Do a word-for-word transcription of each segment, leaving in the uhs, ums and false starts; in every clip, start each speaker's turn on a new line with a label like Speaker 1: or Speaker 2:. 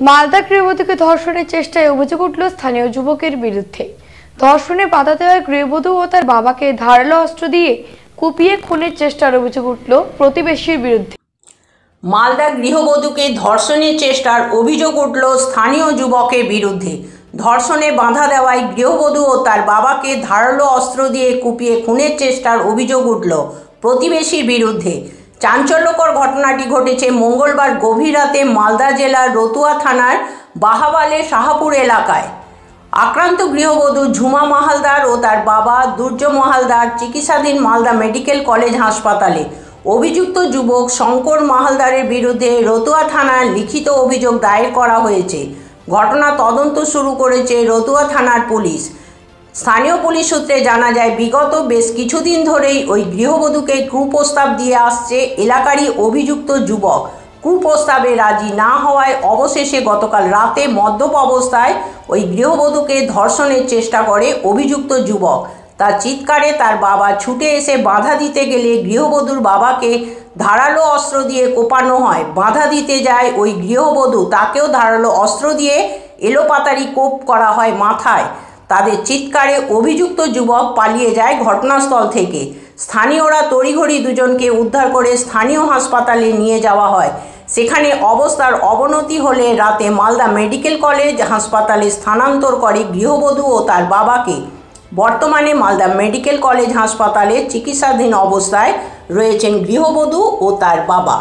Speaker 1: মালদা গৃহবধূকে ধর্ষণের চেষ্টায় অভিযোগ উঠল স্থানীয় যুবকের বিরুদ্ধে। ধর্ষণে বাধা দেওয়ায় গৃহবধূ ও তার বাবাকে ধারালো অস্ত্র দিয়ে কুপিয়ে খুনের চেষ্টার অভিযোগ উঠল প্রতিবেশীর বিরুদ্ধে।
Speaker 2: মালদা গৃহবধূকে ধর্ষণের চেষ্টার অভিযোগ উঠল স্থানীয় যুবকের বিরুদ্ধে। ধর্ষণে বাধা দেওয়ায় গৃহবধূ ও তার বাবাকে ধারালো অস্ত্র দিয়ে কুপিয়ে খুনের চেষ্টার অভিযোগ উঠল প্রতিবেশীর বিরুদ্ধে। চাঞ্চল্যকর ঘটনাটি ঘটেছে মঙ্গলবার গভীর রাতে মালদা জেলার রতুয়া থানার বাহাবালে শাহপুর এলাকায়। আক্রান্ত গৃহবধূ ঝুমা মাহালদার ও তার বাবা দুর্য মাহালদার চিকিৎসাধীন মালদা মেডিকেল কলেজ হাসপাতালে। অভিযুক্ত যুবক শঙ্কর মাহালদারের বিরুদ্ধে রতুয়া থানায় লিখিত অভিযোগ দায়ের করা হয়েছে। ঘটনা তদন্ত শুরু করেছে রতুয়া থানার পুলিশ। স্থানীয় পুলিশ সূত্রে জানা যায়, বিগত বেশ কিছুদিন ধরেই ওই গৃহবধূকে কুপ্রস্তাব দিয়ে আসছে এলাকারই অভিযুক্ত যুবক। কুপ্রস্তাবে রাজি না হওয়ায় অবশেষে গতকাল রাতে মদ্যপ অবস্থায় ওই গৃহবধূকে ধর্ষণের চেষ্টা করে অভিযুক্ত যুবক। তার চিৎকারে তার বাবা ছুটে এসে বাধা দিতে গেলে গৃহবধূর বাবাকে ধারালো অস্ত্র দিয়ে কোপানো হয়। বাধা দিতে যায় ওই গৃহবধূ, তাকেও ধারালো অস্ত্র দিয়ে এলোপাতাড়ি কোপ করা হয় মাথায়। তাদের চিৎকারে অভিযুক্ত যুবক পালিয়ে যায় ঘটনাস্থল থেকে। স্থানীয়রা তড়িঘড়ি দুজনকে উদ্ধার করে স্থানীয় হাসপাতালে নিয়ে যাওয়া হয়। সেখানে অবস্থার অবনতি হলে রাতে মালদা মেডিকেল কলেজ হাসপাতালে স্থানান্তর করে গৃহবধূ ও তার বাবাকে। বর্তমানে মালদা মেডিকেল কলেজ হাসপাতালে চিকিৎসাধীন অবস্থায় রয়েছেন গৃহবধূ ও তার বাবা।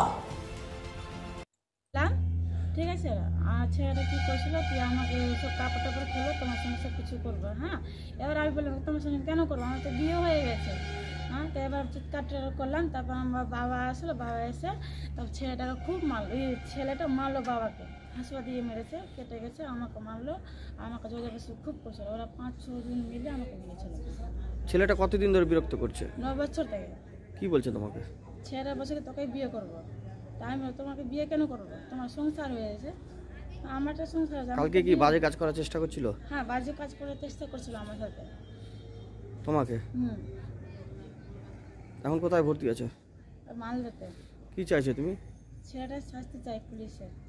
Speaker 3: ঠিক আছে, আর ছেলেটা কী করছিল, তুই আমাকে সব কাপড় টাপড় খুলো, তোমার সঙ্গে সব কিছু করবো। হ্যাঁ, এবার আমি বললাম তোমার সঙ্গে কেন করবো, আমার তো বিয়ে হয়ে গেছে। হ্যাঁ, তো এবার চিৎকার করলাম। তারপর আমার বাবা আসলো, বাবা এসে তারপর ছেলেটাকে খুব মারলো। ওই ছেলেটা মারলো বাবাকে, হাসপা দিয়ে মেরেছে, কেটে গেছে, আমাকে মারলো, আমাকে জোরে বসে খুব করছিল। ওরা পাঁচ ছ দিন মিলে আমাকে দিয়েছিল।
Speaker 4: ছেলেটা কতদিন ধরে বিরক্ত করছে?
Speaker 3: ন বছর থেকে।
Speaker 4: কি বলছে তোমাকে?
Speaker 3: ছেলেটা বছর তোকে বিয়ে করবো। তাই আমি তোমাকে বিয়ে কেন করবো, তোমার সংসার হয়েছে, আমারটা সংসার।
Speaker 4: কালকে কি বাজে কাজ করার চেষ্টা করছিল?
Speaker 3: হ্যাঁ, বাজে কাজ করার চেষ্টা করছিল আমার সাথে।
Speaker 4: তোমাকে?
Speaker 3: হুম।
Speaker 4: এখন কোথায় ভর্তি আছে?
Speaker 3: মালদাতে।
Speaker 4: কি চাইছো তুমি?
Speaker 3: ছেলেটা শাস্তি চাই পুলিশের।